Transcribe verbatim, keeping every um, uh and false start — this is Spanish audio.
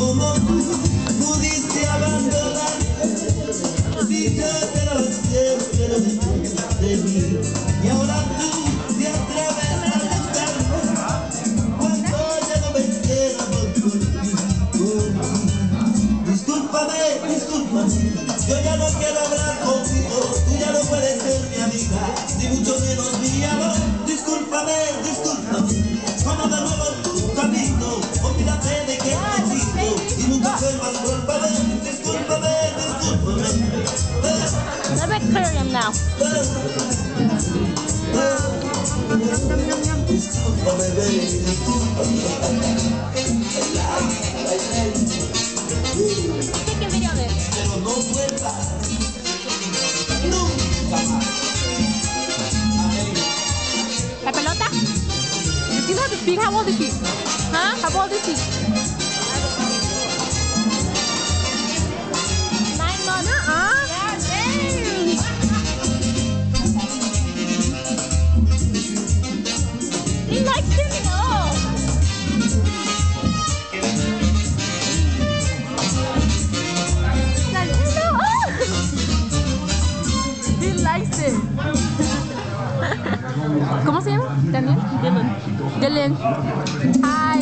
como tú pudiste abandonar. Si yo te lo siempre lo de mí, y ahora tú te atreves a buscarme cuando ya no me quiero por ti, por ti. Discúlpame, discúlpame, yo ya no quiero hablar contigo, tú ya no puedes ser mi amiga, ni mucho menos mi amor. Discúlpame, discúlpame, toma de nuevo tu camino, olvídate de que no existo y nunca vuelvas por favor. Discúlpame, discúlpame. Let me clear him now. Discúlpame, baby, discúlpame. Take a video of this. Pero no vuelvas nunca más. ¿La pelota? You still have to speak. How old is he? Huh? How old is he? Nine months. Uh-uh. Yeah, dang. He likes it. Oh. Like, hello. Oh. He likes it. ¿Cómo se llama? Daniel. Dylan. Dylan. Hi.